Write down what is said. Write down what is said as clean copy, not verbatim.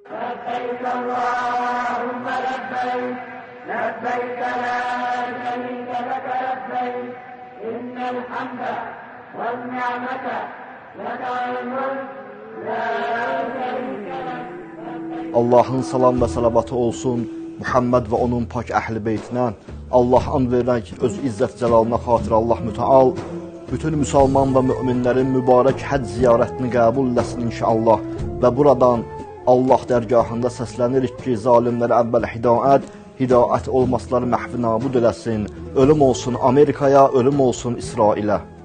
لبيك اللهم لبيك لبيك لا شريك لك لبيك إن الحمد والنعمة لك والملك لا شريك لك. Allahın salam və salavatı olsun Muhammed və onun pak əhli beytinə. Allah and verək öz izzət cəlalına xatir Allah mütəal bütün müsəlman və möminlərin mübarək həcc ziyarətini qəbul eləsin inşallah. Və buradan Allah dərgahında səslənirik ki, zalimlərə əvvəl hidayət olmasları məhvi nabud eləsin. Ölüm olsun Amerikaya, ölüm olsun İsrailə.